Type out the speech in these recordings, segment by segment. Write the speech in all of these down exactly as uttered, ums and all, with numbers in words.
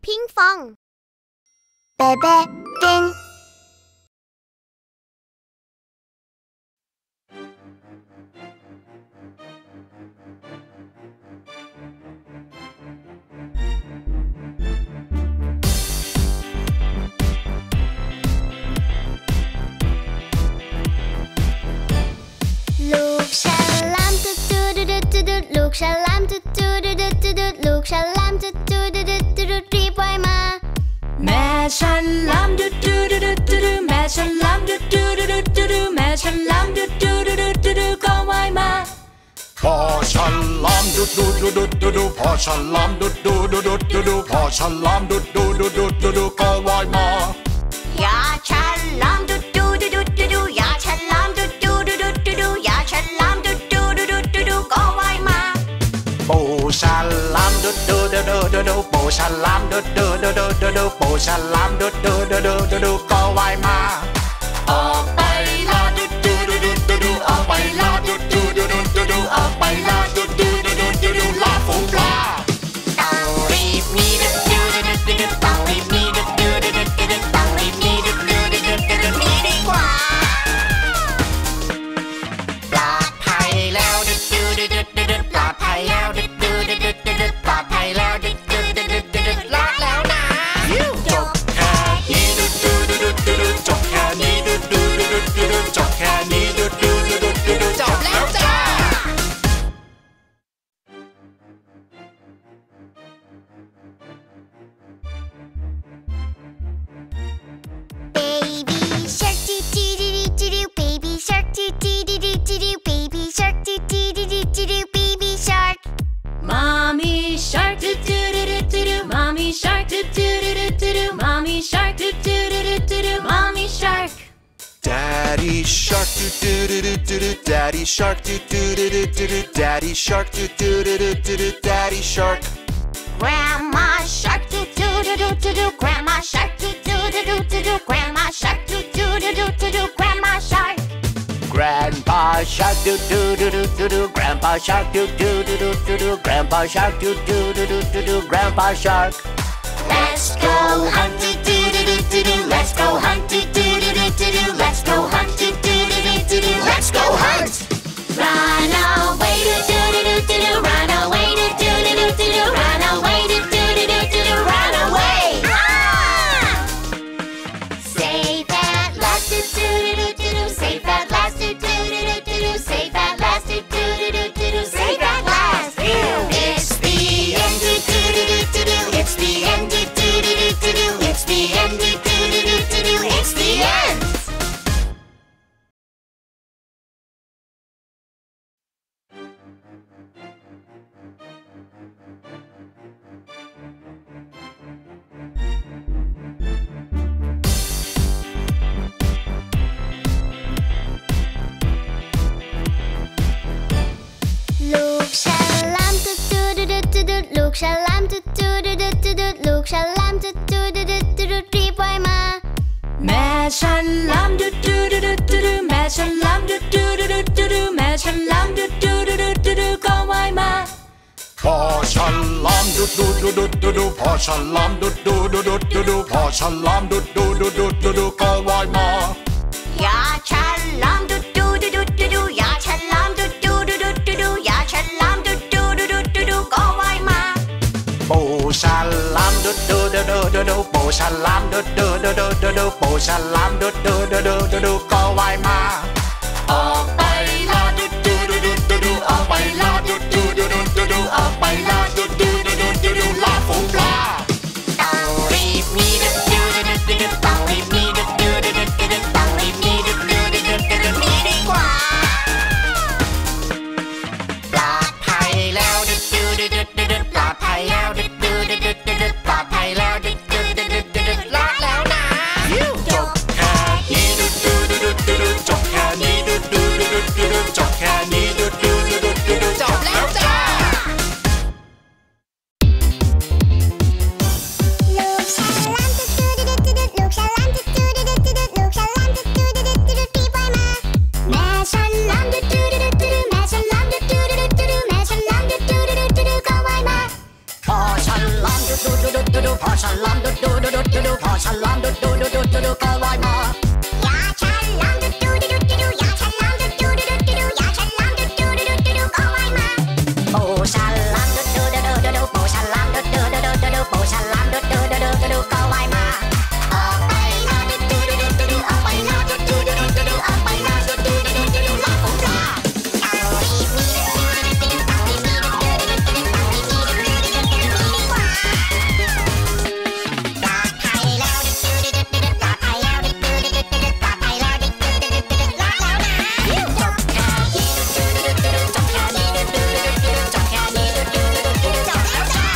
พิงฟองเบเบ้ดินลูกฉลามตุ๊ดตุ๊ดตุ๊ดตุ๊ดลูกฉลามตุ๊ดตุ๊ดตุ๊ดตุ๊ดลูกฉลามตุ๊ดตุ๊ดตุ๊ดตุ๊ดรีบว่ายมาแม่ฉลามตุ๊ดตุ๊ดตุ๊ดตุ๊ดแม่ฉลามตุ๊ดตุ๊ดตุ๊ดตุ๊ดแม่ฉลามตุ๊ดตุ๊ดตุ๊ดตุ๊ดก็ว่ายมาพ่อฉลามตุ๊ดตุ๊ดตุ๊ดตุ๊ดพ่อฉลามตุ๊ดตุ๊ดตุ๊ดตุ๊ดพ่อฉลามตุ๊ดตุ๊ดตุ๊ดตุ๊ดก็ว่ายมายาฉลามตุ๊ดตุ๊ดตุ๊ดตุ๊ดยาฉลามตุ๊ดตุ๊ดตุ๊ดตุ๊ดยาฉลามตุ๊ดตุ๊ดตุ๊ดตุ๊ดก็ว่ายมาปูฉลามตุ๊ดตุ๊ดตุ๊ดตุ๊ดปูฉลามตุ๊ดตุ๊ดตุ๊ดตุ๊ดปูฉลามตุ๊ดตุ๊ดตุ๊ดตุ๊ดก็ว่ายมาออกไปลาตุ๊ดตุ๊ดตุ๊ดตุ๊ดออกไปลาตุ๊ดตุ๊ดตุ๊ดตุ๊ดออกไปลาตุ๊ดตุ๊ดตุ๊ดตุ๊ดลาฝูงปลาต้องรีบหนีตุ๊ดตุ๊ดตุ๊ดต้องรีบหนีตุ๊ดตุ๊ดตุ๊ดต้องรีบหนีตุ๊ดตุ๊ดตุ๊ดหนีดีกว่าปลอดภัยแล้วตุ๊ดตุ๊ดตุ๊ดปลอดภัยแล้วตุ๊ดตุ๊ดตุ๊ดปลอดภัยแล้วตุ๊ดตุ๊ดตุ๊ดรอดแล้วนะจบแค่นี้ตุ๊ดตุ๊ดตุ๊ดจบแค่นี้ตุ๊ดตุ๊ดตุ๊ดจบแค่นี้ตุ๊ดตุ๊ดตุ๊ดจบแล้วจ้า Mommy shark do do do do do do Mommy shark do do do do do do Mommy shark do do do do do do Mommy shark Daddy shark do do do do do do Daddy shark do do do do do do Daddy shark do do do do do do Daddy shark Grandma shark do do do do do do Grandma shark do do do do do do Grandma shark do do do do do do Grandma shark Grandpa shark do do do do do do Grandpa shark do do do do do do Grandpa shark do do do do do do Grandpa shark Let's go hunt do do do do do do Let's go hunt do do do do do do Let's go hunt do do do do do do Let's go hunt Run away do do do do do do Run away do do do do do do Run away do do do do do do Run away Save at last do do do do do Save at last do do do do do Save at last do do do do do Save at last It's the end do do do do do It's the end do do do do do It's the end do do do do do It's the endลูกฉลามตุ๊ดตุ๊ดตุ๊ดตุ๊ดลูกฉลามตุ๊ดตุ๊ดตุ๊ดตุ๊ดลูกฉลามตุ๊ดตุ๊ดตุ๊ดตุ๊ดรีบว่ายมาแม่ฉลามตุ๊ดตุ๊ดตุ๊ดตุ๊ดแม่ฉลามตุ๊ดตุ๊ดตุ๊ดตุ๊ดแม่ฉลามตุ๊ดตุ๊ดตุ๊ดตุ๊ดก็ว่ายมาพ่อฉลามตุ๊ดตุ๊ดตุ๊ดตุ๊ดพ่อฉลามตุ๊ดตุ๊ดตุ๊ดตุ๊ดพ่อฉลามตุ๊ดตุ๊ดตุ๊ดตุ๊ดก็ว่ายมายาฉลามตุ๊ดตุ๊ดตุ๊ดตุ๊ดยาฉลามตุ๊ดตุ๊ดตุ๊ดตุ๊ดยาฉลามตุ๊ดตุ๊ดตุ๊ดตุ๊ดก็ว่ายมาปูฉลามตุ๊ดตุ๊ดตุ๊ดตุ๊ดปูฉลามตุ๊ดตุ๊ดตุ๊ดตุ๊ดปูฉลามตุ๊ดตุ๊ดตุ๊ดตุ๊ดก็ว่ายมาออกไปลาตุ๊ดตุ๊ดตุ๊ดตุ๊ดออกไปลาตุ๊ดตุ๊ดตุ๊ดตุ๊ดออกไปลาตุ๊ดตุ๊ดตุ๊ดตุ๊ดลาฝูงปลาต้องรีบหนีตุ๊ดตุ๊ดตุ๊ดต้องรีบหนีตุ๊ดตุ๊ดตุ๊ดต้องรีบหนีตุ๊ดตุ๊ดตุ๊ดหนีดีกว่าปลอดภัยแล้วตุ๊ดตุ๊ดตุ๊ดปลอดภัยแล้วตุ๊ดตุ๊ดตุ๊ดปลอดภัยแล้วตุ๊ดตุ๊ดตุ๊ดรอดแล้วนะจบแค่นี้ตุ๊ดตุ๊ดตุ๊ดจบแค่นี้ตุ๊ดตุ๊ดตุ๊ดจบแค่นี้ตุ๊ดตุ๊ดตุ๊ดจบแล้วจ้าฉลามดุดดูดูดูดูดูพอฉลามดุดดูดูดูดูดูก็ว่ายมาอย่าฉลามดุดดูดูดูดูอย่าฉลามดุดดูดูดูดูอย่าฉลามดุดดูดูดูดูก็ว่ายมาปูฉลามดุดดูดูดูดูปูฉลามดุดดูดูดูดูปูฉลามดุดดูดูดูดูก็ว่ายมาออกไปแล้วดุดดูดูดูดูออกไปแล้วดุดดูดูดูดูออกไปแล้วดุดดูดูดูดูลาฝูงปลาต้องรีบมีดุดดูดูดูต้องรีบมีดุดดูดูดูต้องรีบมีดุดดูดูดูดีกว่าปลอดภัยแล้วดุดดูดูดูดูปลอดภัยแล้วดุดดูดูดูดูปลอดภัยแล้วดุดดูดูดูดูลาแล้วนะจบแค่นี้ดุดดูดูดูจบแค่นี้ดุดดูดูดูจบแค่นี้ดุดดูดูดูจบแล้วจ้า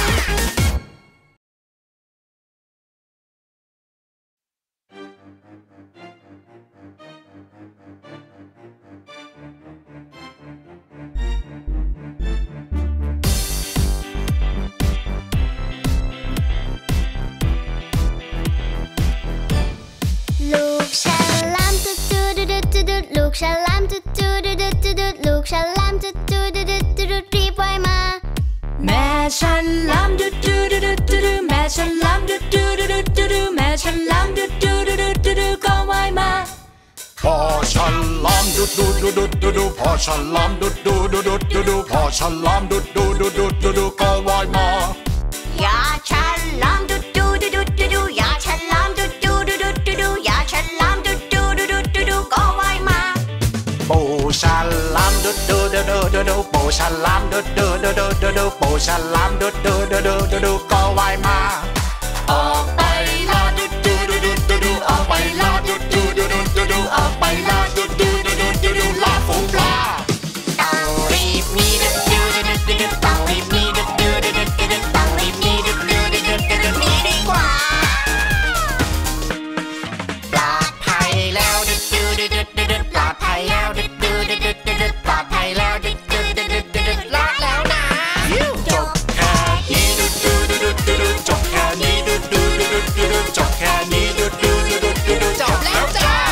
ลูกฉลามดุดดูดูดูดูดูลูกฉลามดุดดูดูดูดูดูลูกฉลามดุดดูดูดูดูดูรีบว่ายมาแม่ฉันลำดุดดูดูดูดูดูแม่ฉันลำดุดดูดูดูดูดูแม่ฉันลำดุดดูดูดูดูดูก็ว่ายมาพอฉลามดุดดูดูดูดูดูพอฉลามดุดดูดูดูดูดูพอฉลามดุดดูดูดูดูดูก็ว่ายมาอย่าฉลามดุดดูดูดูดูดูอย่าฉลามดุดดูดูดูดูดูอย่าฉลามดุดดูดูดูดูดูก็ว่ายมาปูฉลามดุดดูดูดูดูดูปูฉลามดุดดูดูดูดูดูปูฉลามดุดดูดูดูดูดูก็ว่ายมาออกไปลาดุดดูดูดูดูดูออกไปลาดุดดูดูดูดูดูออกไปลาดุดดูดูดูดูดูลาฝูงปลาต้องรีบมีดุดดูดูดูดูต้องรีบมีดุดดูดูดูดูต้องรีบมีดุดดูดูดูดูมีดีกว่าปลอดภัยแล้วดุดดูดูดูดูปลอดภัยแล้วดุดดูดูดูดูปลอดภัยแล้วดุดดูดูดูดูรอดแล้วนะจบแค่นี้ดุดดูดูดูดูจบแค่นี้ดุดดูดูดูดูจบแค่นี้ดุดดูดูดูดูจบแล้วจ้า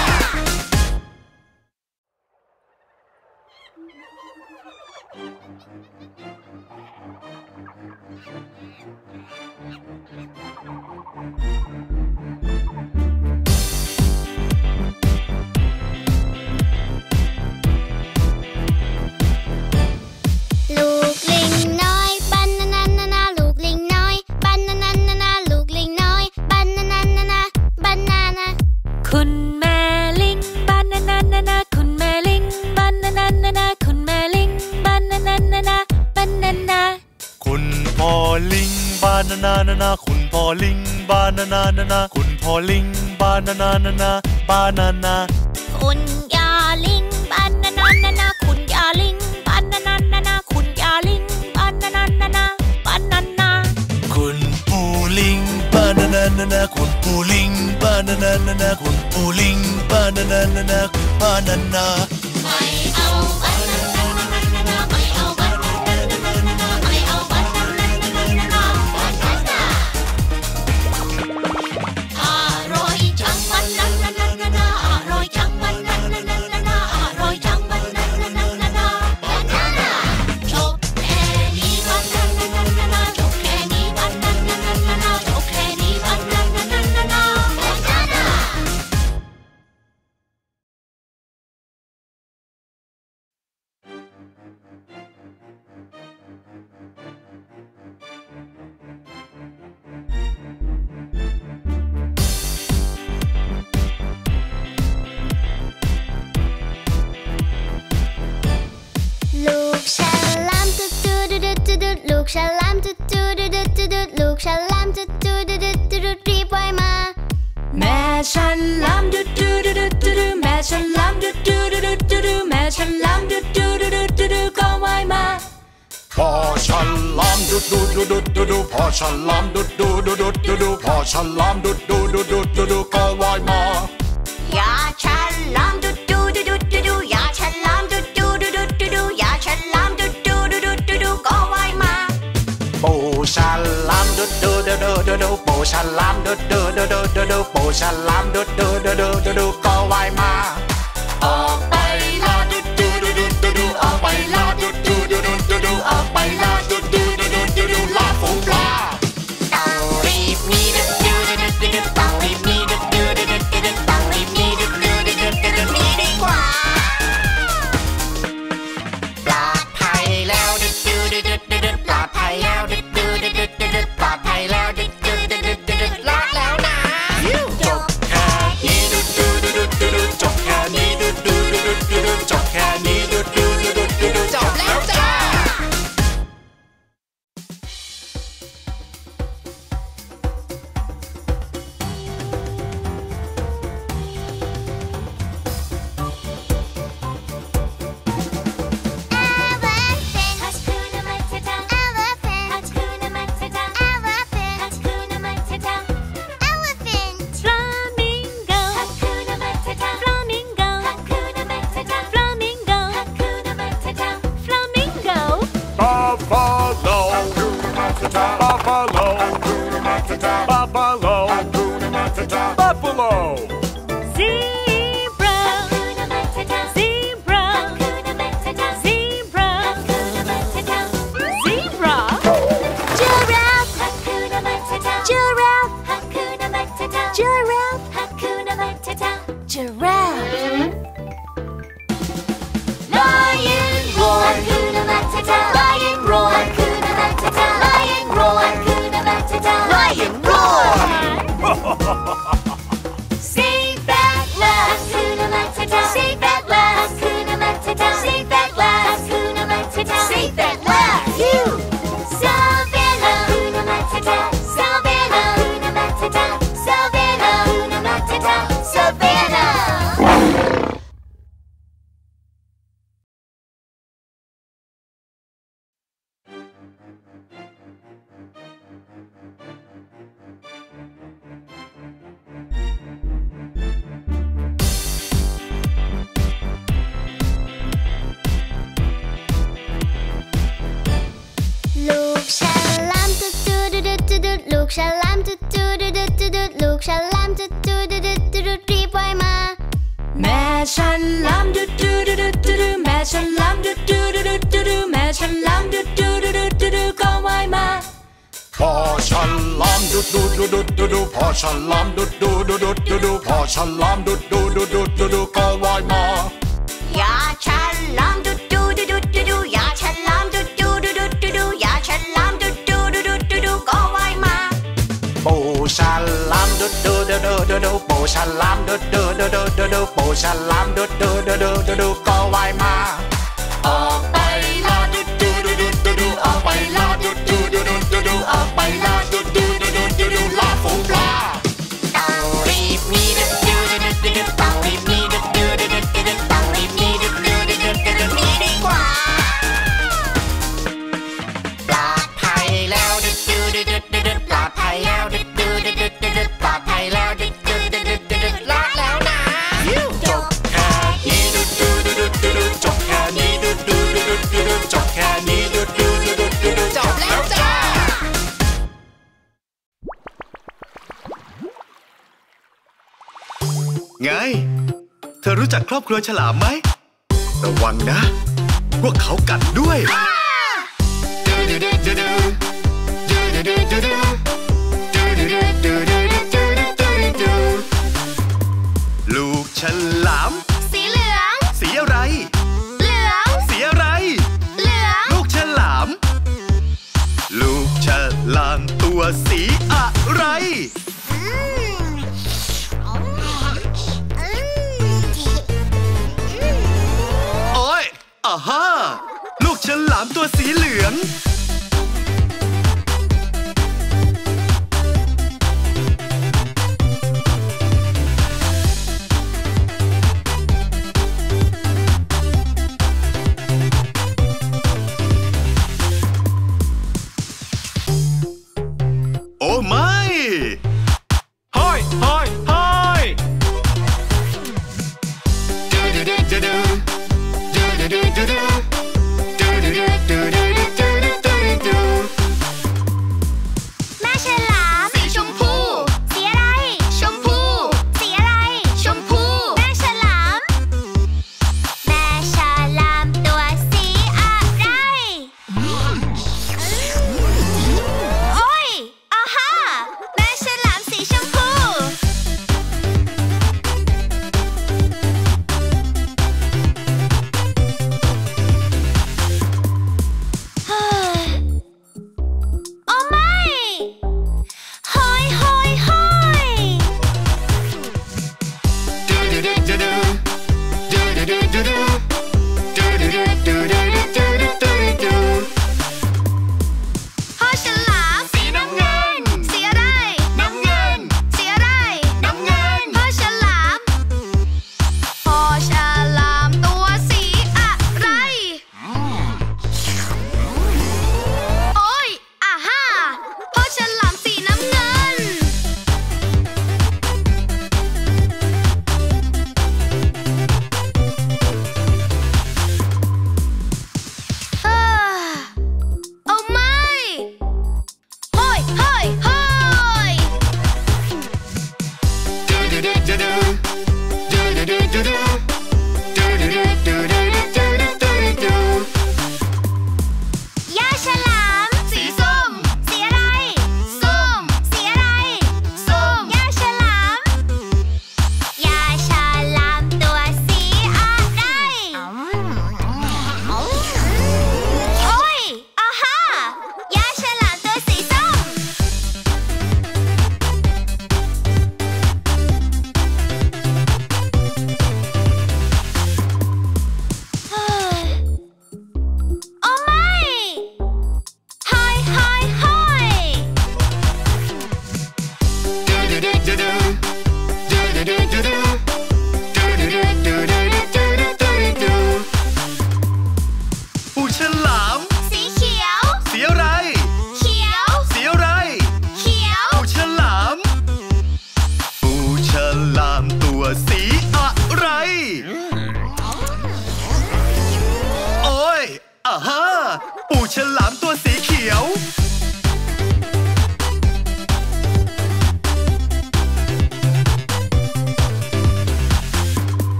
ลูกลิงน้อยบานานานานาลูกลิงน้อยบานานานานาลูกลิงน้อยบานานานานาบานานาคุณแม่ลิงบานานานานาคุณแม่ลิงบานานานานาคุณแม่ลิงบานานานานาบานานาคุณพ่อลิงบานานานานาคุณพ่อลิงบานานานานาคุณพ่อลิงบานานานานาบานานาคุณยาลิงบานานานานาคุณยาลิงบานานานานาคุณยาลิงบานานานานาบานานาคุณปู่ลิงบานานานานาคุณปู่ลิงบานานานานาคุณปู่ลิงบานานานานาบานานาไม่เอาบานานานานาไม่เอาบานานานานาไม่เอาบานานานานาบานานาอร่อยจังบานานานานาอร่อยจังบานานานานาอร่อยจังบานานานานาบานานาจบแค่นี้บานานานานาจบแค่นี้บานานานานาจบแค่นี้บานานานานาบานานาลูกฉลามดุดดูดูดูดูดูลูกฉลามดุดดูดูดูดูดูลูกฉลามดุดดูดูดูดูดูรีบว่ายมาแม่ฉันลำดุดดูดูดูดูดูแม่ฉันลำดุดดูดูดูดูดูแม่ฉันลำดุดดูดูดูดูดูก็ว่ายมาพอฉลามดุดดูดูดูดูดูพอฉลามดุดดูดูดูดูดูพอฉลามดุดดูดูดูดูดูก็ว่ายมาอย่าฉลามดุดดูดูดูดูดูอย่าฉลามดุดดูดูดูดูดูอย่าฉลามดุดดูดูดูดูดูก็ว่ายมาปูฉลามดุดดูดูดูดูดูปูฉลามดุดดูดูดูดูดูปูฉลามดุดดูดูดูดูดูก็ว่ายมาออกไปลาดุดดูดูดูดูดูออกไปลาดุดดูดูดูดูดูออกไปลาดุดดูดูดูดูดูลาฝูงปลาต้องรีบมีดุด Matata. Buffalo. Hakuna Matata. Buffalo. Zebra, zebra, zebra, zebra. Giraffe, giraffe, giraffe, giraffe. Lion roar, lion roar, lion roar, lion roar. Save that last, save that last, save that last, save that last. Savannah, Savannah, Savannah, Savannah. Look, shalam, do do do do do do. Look, shalam, do do do do do do. Look, shalam, do do do do do do. รีบว่ายมาแม่ฉันลำดูดูดูดูดูดูแม่ฉันลำดูดูดูดูดูดูแม่ฉันลำดูดูดูดูดูดูก็ว่ายมาพ่อฉันล้อมดุดดุดดุดดุดดุดดุพ่อฉันล้อมดุดดุดดุดดุดดุดดุพ่อฉันล้อมดุดดุดดุดดุดดุดดุก็ว่ายมาอย่าฉันลำดูดูดูดูดูดูอย่าฉันลำดูดูดูดูดูดูอย่าฉันลำดูดูดูดูดูดูก็ว่ายมาปูฉันล้อมดุดดุดดุดดุดดุปูฉันล้อมดุดดุดดุดดุดดุปูฉันล้อมดุดดุดดุดดุดดุก็ว่ายมาออกไปลาดุดดุดดุดดุดออกไปลาดุดดุดดุดดุดออกไปลาดุดดุดดุดดุดลาฝูงปลาต้องรีบหนีดุดดุดดุดดุดต้องรีบหนีดุดดุดดุดดุดต้องรีบหนีดุดดุดดุดดุดหนีดีกว่าปลอดภัยแล้วดุดดุดดุดดุดปลอดภัยแล้วดุดดุดดุดดุดปลอดภัยแล้วดุดดุดดุดดุดรอดแล้วนะจบแค่นี้ดุดดุดดุดดุดจบแค่นี้ดุดดุดดุดดุดจบแค่นี้ดุดดุดดุดดุดจบแล้วจ้าไง เธอรู้จักครอบครัวฉลามไหม ระวังนะ พวกเขากัดด้วย ลูกฉลามสีเหลืองสีอะไรเหลืองสีอะไรเหลืองลูกฉลาม ลูกฉลามตัวสีอะไร โอ้ยอ่าฮะลูกฉลามตัวสีเหลือง โอ้ไม่เฮ้ยเฮ้ยเฮ้ยแม่ฉลามสีชมพูสีอะไรชมพูสีอะไรชมพูแม่ฉลามแม่ฉลามตัวสีอะไรโอ้ยอ่าฮะแม่ฉล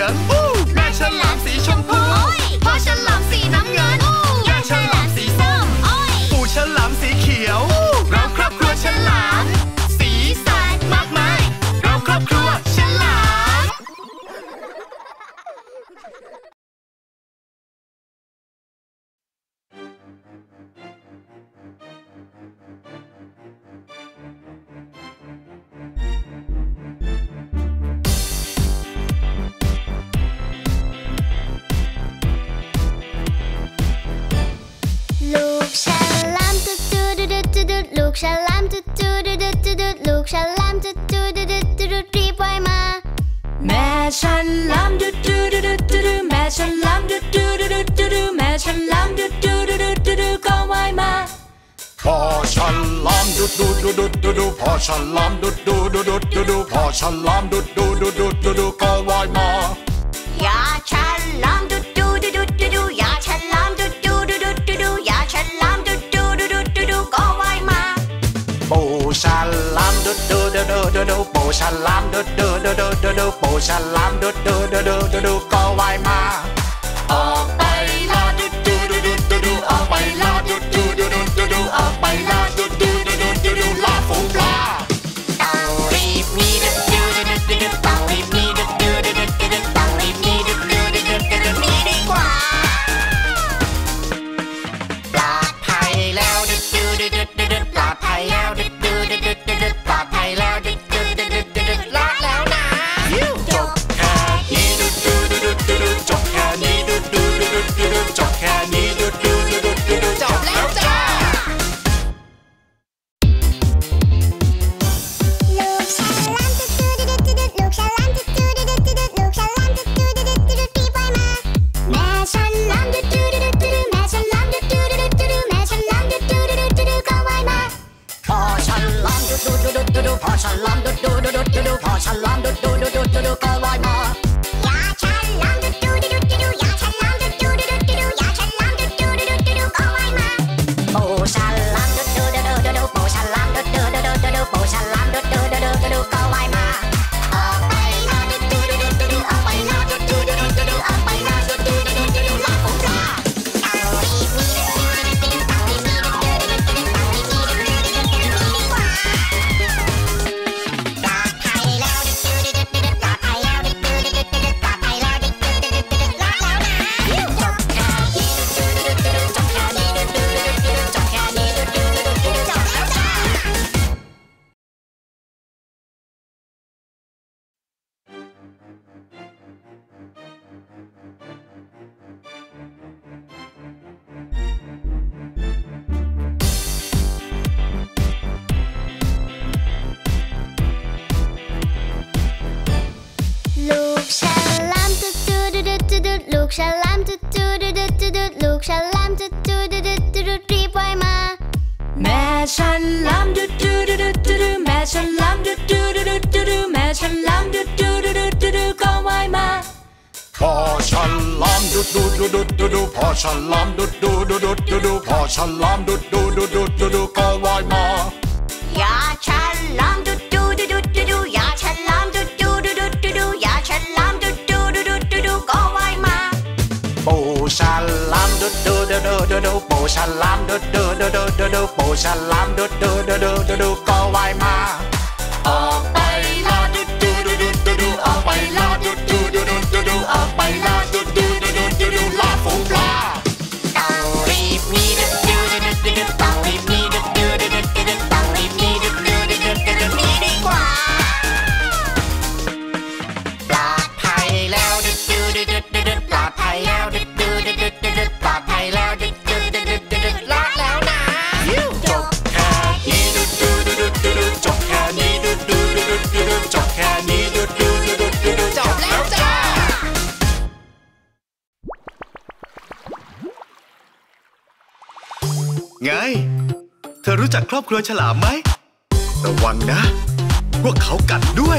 องแม่ฉลามสีชมพูพ่อฉลามสีน้ำเงินย่าฉลามสีส้มปู่ฉลามสีเขียวเราครอบครัวฉลามสีสันมากมายเราครอบครัวฉลามลูกฉลามตุ๊ดตุ๊ดตุ๊ดตุ๊ดลูกฉลามตุ๊ดตุ๊ดตุ๊ดตุ๊ดรีบว่ายมาแม่ฉลามตุ๊ดตุ๊ดตุ๊ดตุ๊ดแม่ฉลามตุ๊ดตุ๊ดตุ๊ดตุ๊ดแม่ฉลามตุ๊ดตุ๊ดตุ๊ดตุ๊ดก็ว่ายมาพ่อฉลามดุดดุดดุดดุดดุพ่อฉลามดุดดุดดุดดุดดุพ่อฉลามดุดดุดดุดดุดดุก็ว่ายมาย่าฉลามดุดดุดดุดดุย่าฉลามดุดดุดดุดดุย่าฉลามดุดดุดดุดดุก็ว่ายมาปู่ฉลามดุดดุดดุดดุปู่ฉลามดุดดุดดุดดุปู่ฉลามดุดดุดดุดดุก็ว่ายมาออกไปลาดุดดุดดุดดุออกไปลาดุดดุดดุดดุออกไปลาดุดดุดดุดดุลาฝูงปลาต้องรีบหนีดุดดุดดุดดุต้องรีบหนีดุดดุดดุดดุต้องรีบหนีดุดดุดดุดดุหนีดีกว่าปลอดภัยแล้วดุดดุดดุดดุปลอดภัยแล้วดุดดุดดุดดุปลอดภัยแล้วดุดดุดดุดดุรอดแล้วนะจบแค่นี้ดุดดุดดุดดุจบแค่นี้ดุดดุดดุดดุจบแค่นี้ดุดดุดดุดดุจบแล้วจ้าพอฉลามดุดดุดดุดดุพอฉลามดุดดุดดุดดุก็ว่ายมาย่าฉลามดุดดุดดุดดุย่าฉลามดุดดุดดุดดุย่าฉลามดุดดุดดุดดุก็ว่ายมาปู่ฉลามดุดดุดดุดดุปู่ฉลามดุดดุดดุดดุปู่ฉลามดุดดุดดุดดุก็ว่ายมาออกไปลาดุดดุดดุดดุออกไปลาดุดดุดดุดดุออกไปลาดุดดุดดุดดุลาฝูงปลาต้องรีบหนีดุดดุดดุดต้องรีบหนีดุดดุดดุดต้องรีบหนีดุดดุดดุดดุดีกว่าลูกฉลามตุ๊ดตุ๊ดตุ๊ดตุ๊ดลูกฉลามตุ๊ดตุ๊ดตุ๊ดตุ๊ดรีบว่ายมาแม่ฉลามตุ๊ดตุ๊ดตุ๊ดตุ๊ดแม่ฉลามตุ๊ดตุ๊ดตุ๊ดตุ๊ดแม่ฉลามตุ๊ดตุ๊ดตุ๊ดตุ๊ดก็ว่ายมาพ่อฉลามดุดดุดดุดดุพ่อฉลามดุดดุดดุดดุพ่อฉลามดุดดุดดุดดุก็ว่ายมาย่าฉลามดุดดุดดุดดุย่าฉลามดุดดุดดุดดุย่าฉลามดุดดุดดุดดุก็ว่ายมาปู่ฉลามดุดดุดดุดดุปู่ฉลามดุดดุดดุดดุปู่ฉลามดุดดุดดุดดุก็ว่ายมาออกไปลาดุดดุดดุดดุออกไปลาดุดดุดดุดดุออกไปลาดุดดุดดุดดุลาฝูงปลาต้องรีบหนีดุดดุดดุดต้องรีบหนีดุดดุดดุดต้องรีบหนีดุดดุดดุดดุหนีดีกว่าปลอดภัยแล้วดุดดุดดุดดุปลอดภัยแล้วดุดดุดดุดดุปลอดภัยแล้วดุดดุดดุดดุรอดแล้วนะจบแค่นี้ดุดดุดดุดดุจบแค่นี้ดุดดุดดุดดุจบแค่นี้ดุดดุดดุดดุจบแล้วจ้าไงเธอรู้จักครอบครัวฉลามไหมระวังนะพวกเขากัดด้วย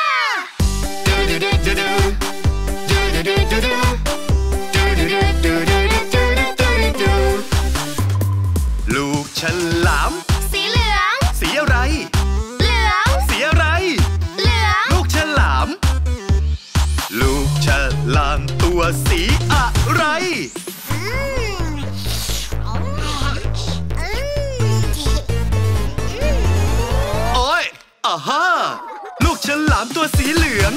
ลูกฉลามสีเหลืองสีอะไรเหลืองสีอะไรเหลืองลูกฉลามลูกฉฉลามตัวสีอะไรโอ้ยอ่าฮะลูกฉลามตัวสีเหลือง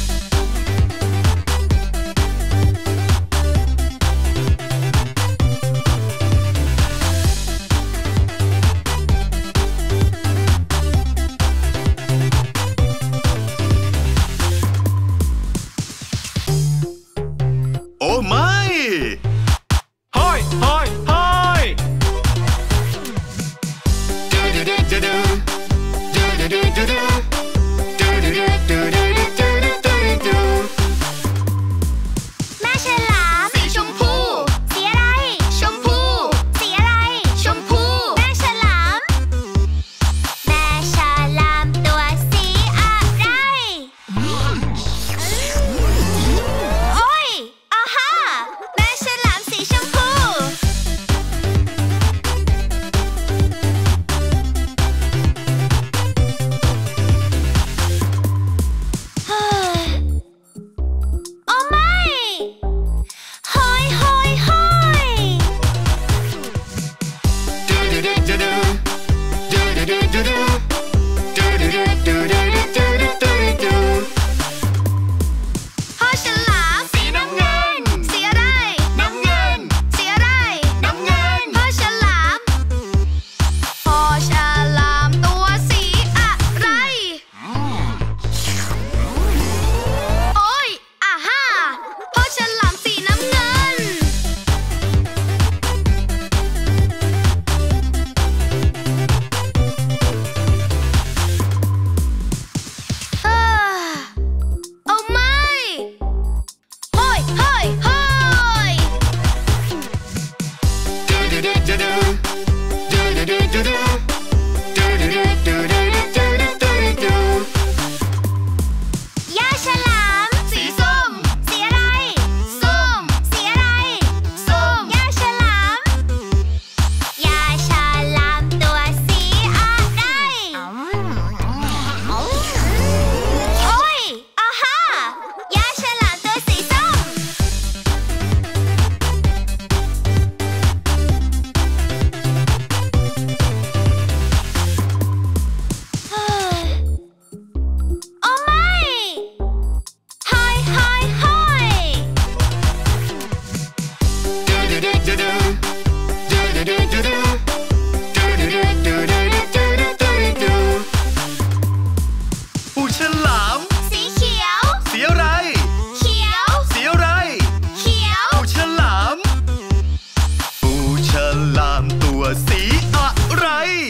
โอ้ไม่เฮ้ยเฮ้ยเฮ้ยดูดูดูดูดูดูดูดูดูดูดูดูดูดูดูดูดูแม่ฉลามสีชมพูสีอะไรชมพูสีอะไรชมพูแม่ฉลามแม่ฉลามตัวสีอะไรโอ้ยอ่าฮะแม่ฉลามสีชมพูเฮ้ยโอ้ไม่หอยหอยหอยดูดูดูดูดูดูดูดูดูดูดูดูดูดูดูดูพ่อฉลามสีน้ำเงินสีอะไรน้ำเงินสีอะไรน้ำเงินพ่อฉลามพ่อฉลามตัวสีอะไรโอ้ยอ่าฮะพ่อฉลามสีน้ำเงินเอ้อโอ้ไม่เฮ้ยเฮ้ยเฮ้ยดูดูดูดูดูดูดูดูดูดูดูดูดูดูดูยาฉลามสีส้มสีอะไรส้มสีอะไรส้มยาฉลามยาฉลามตัวสีอะไรโอ้ยอ่าฮะยาฉลามตัวสีส้มเฮ้ยโอ้ไม่เฮ้ยเฮ้ยเฮ้ยดูดูดูดูดูดูดูดูดูดูดูดูดูดูดูดูปูฉลามสีเขียวสีอะไรเขียวสีอะไรเขียวปูฉลามปูฉลามตัวสีอะไร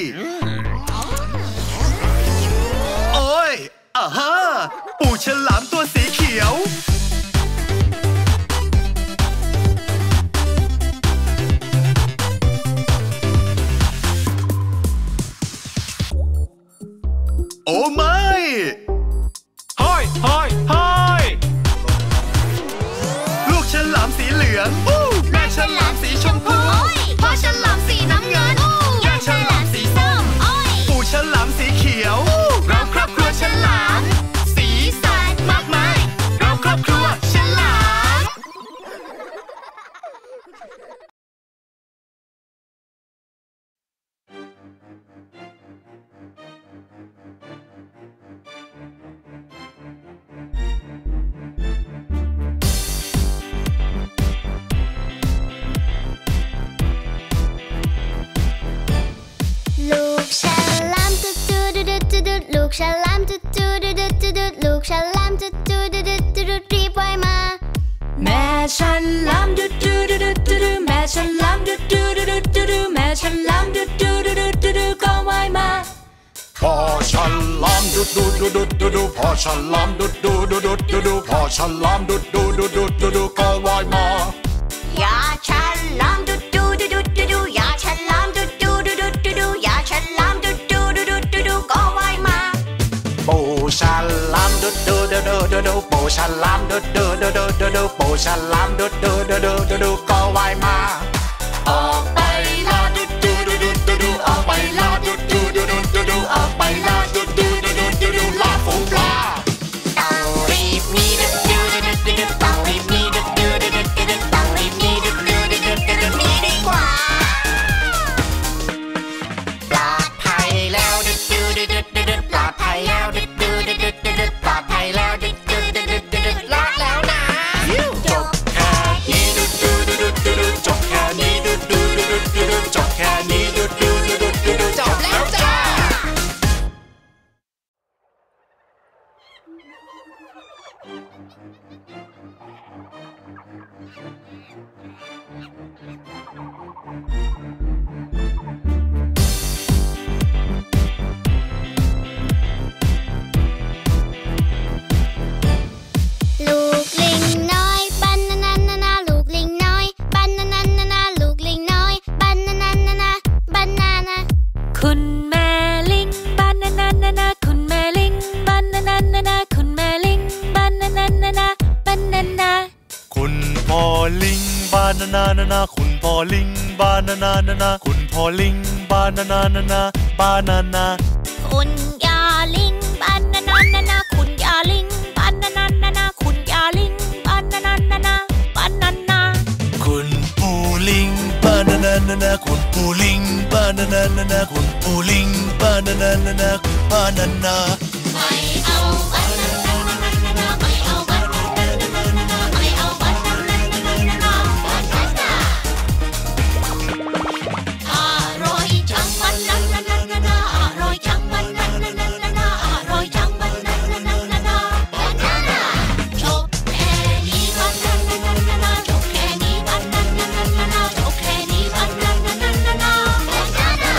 โอ้ยอ่าฮะปูฉลามตัวสีเขียวโอ้ไม่เฮ้ยเฮ้ยเฮ้ยลูกฉลามสีเหลืองอู้แม่ฉลามสีชมพูโอ้ยพ่อฉลามสีน้ำเงินยาฉลามสีส้มโอ้ยปูฉลามสีเขียวเราครอบครัวฉลามสีสันมากมายเราครอบครัวฉลามลูกฉลามตุ๊ดตุ๊ดตุ๊ดตุ๊ดตุ๊ดลูกฉลามตุ๊ดตุ๊ดตุ๊ดตุ๊ดตุ๊ดลูกฉลามตุ๊ดตุ๊ดตุ๊ดตุ๊ดตุ๊ดรีบว่ายมาแม่ฉันลำดูดูดูดูดูดูแม่ฉันลำดูดูดูดูดูดูแม่ฉันลำดูดูดูดูดูดูก็ว่ายมาพ่อฉลามดุดดูดูดูดูดูพ่อฉลามดุดดูดูดูดูดูพ่อฉลามดุดดูดูดูดูดูก็ว่ายมายาฉลามดุดดูดูดูดูดูยาฉลามดุดดูดูดูดูดูยาฉลามดุดดูดูดูดูดูก็ว่ายมาปูฉลามดุดดูดูดูดูดูปูฉลามดุดดูดูดูดูดูปูฉลามดุดดูดูดูดูดูก็ว่ายมาออกไปลาดุดดูดูดูดูดูออกไปลาดุดดูดูดูดูดูออกไปลาดุดดูดูดูดูดูลาฝูงปลาต้องรีบหนีดุดดูดูดูดูดูลิงบานานานานาคุณพ่อลิงบานานานานาคุณพ่อลิงบานานานานาบานานาคุณยาลิงบานานานานาคุณยาลิงบานานานานาคุณยาลิงบานานานานาบานานาคุณปู่ลิงบานานานานาคุณปู่ลิงบานานานานาคุณปู่ลิงบานานานานาบานานาไม่เอาบานานานานาไม่เอาบานานานานาไม่เอาบานานานานาบานานาอร่อยจังบานานานานาอร่อยจังบานานานานาอร่อยจังบานานานานาบานานาจบแค่นี้บานานานานาจบแค่นี้บานานานานาจบแค่นี้บานานานานาบานานา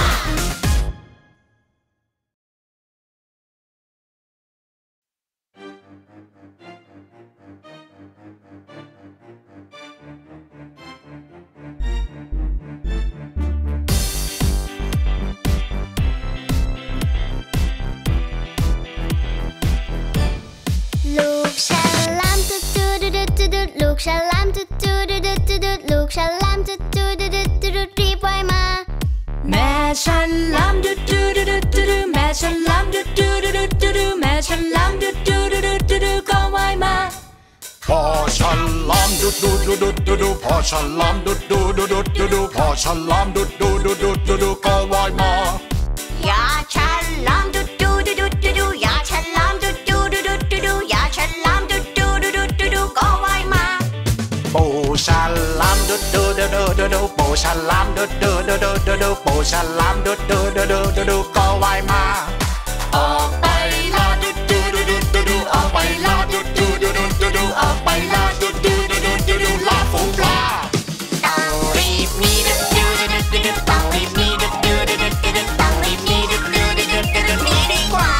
ลูกฉลามตุ๊ดตุ๊ดตุ๊ดตุ๊ดลูกฉลามตุ๊ดตุ๊ดตุ๊ดตุ๊ดลูกฉลามตุ๊ดตุ๊ดตุ๊ดตุ๊ดรีบว่ายมาแม่ฉันลำดุดดูดูดูดูดูแม่ฉันลำดุดดูดูดูดูดูแม่ฉันลำดุดดูดูดูดูดูก็ว่ายมาพ่อฉันลำดุดดูดูดูดูดูพ่อฉันลำดุดดูดูดูดูดูพ่อฉันลำดุดดูดูดูดูดูก็ว่ายมาอย่าฉันลำดุดดูดูดูดูดูอย่าฉันลำดุดดูดูดูดูดูอย่าฉันลำดุดดูดูดูดูดูก็ว่ายมาปู่ฉันลำดุดดูดูดูดูดูปู่ฉันลำดุดดูดูดูดูดูปู่ฉันลำดุดดูดูดูดูดูก็ว่ายมาออกไปลาดุดดูดูดูดูดูออกไปลาดุดดูดูดูดูดูออกไปลาดุดดูดูดูดูดูลาฝูงปลาต้องรีบหนีดุดดูดูดูดูต้องรีบหนีดุดดูดูดูดูต้องรีบหนีดุดดูดูดูดูหนีดีกว่า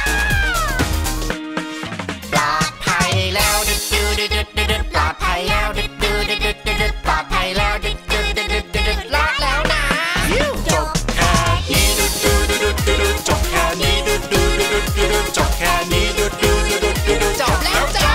ปลอดภัยแล้วดุดดูดูดูดูปลอดภัยแล้วดุดดูดูดูดูปลอดภัยแล้วดุดดูดูดูดูรอดแล้วนะจบแค่นี้ดุดดูดูดูดูจบแค่นี้ดุดดูดูดูดูจบแค่นี้ดุดดูดูดูดูจบแล้วจ้า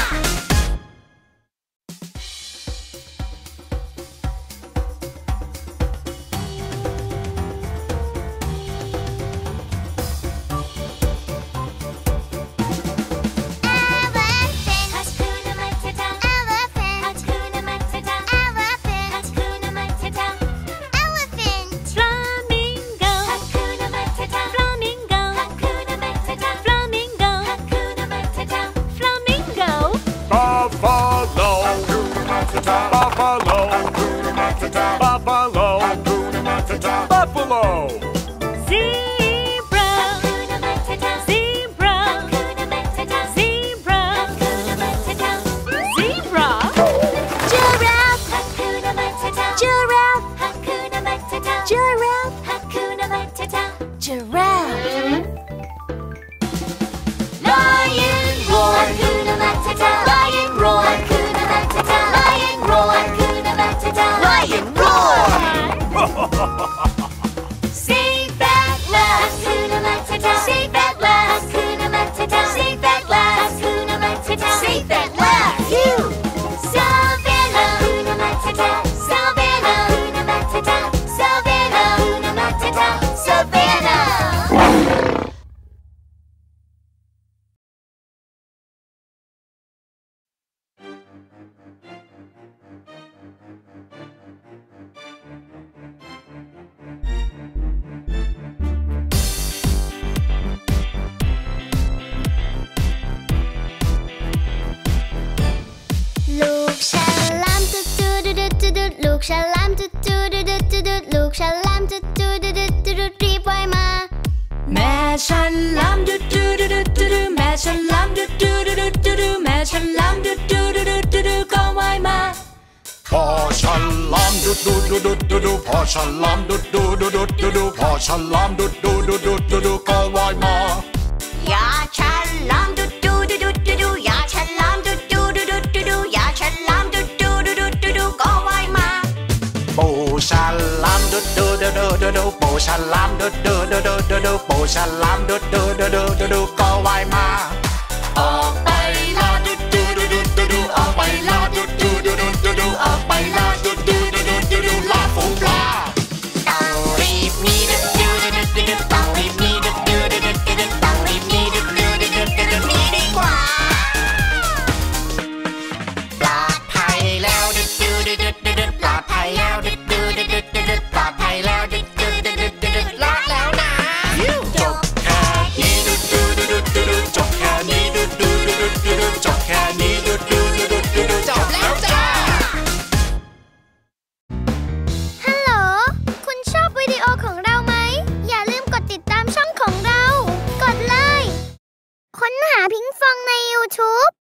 ลูกฉลามตุ๊ดดูดูดูดูดูลูกฉลามตุ๊ดดูดูดูดูดูรีบว่ายมาแม่ฉันลำดุดดูดูดูดูดูแม่ฉันลำดุดดูดูดูดูดูแม่ฉันลำดุดดูดูดูดูดูก็ว่ายมาพ่อฉันลำดุดดูดูดูดูดูพ่อฉันลำดุดดูดูดูดูดูพ่อฉันลำดุดดูดูดูดูดูก็ว่ายมาอย่าฉันลำดุดดูดูดูดูดูอย่าฉันลำดุดดูดูดูดูดูอย่าฉันลำดุดดูดูดูดูดูก็ว่ายมาปู่ฉันลำดุดดูดูดูดูดูปู่ฉันลำดุดดูดูดูดูดูปู่ฉันลำดุดดูดูดูดูดูก็ว่ายมาออกไปลาดุดดูดูดูดูออกไปลาดุดดูดูดูดูดุดดุดดุดปลอดภัยแล้วดุดดุดดุดดุดดุดปลอดภัยแล้วดุดดุดดุดดุดดุดรอดแล้วนะจบแค่นี้ดุดดุดดุดดุดดุดจบแค่นี้ดุดดุดดุดดุดดุดจบแค่นี้ดุดดุดดุดดุดดุดจบแล้วจ้าฮัลโหลคุณชอบวิดีโอของเราไหมอย่าลืมกดติดตามช่องของเรากดเลยค้นหาพิงฟองใน YouTube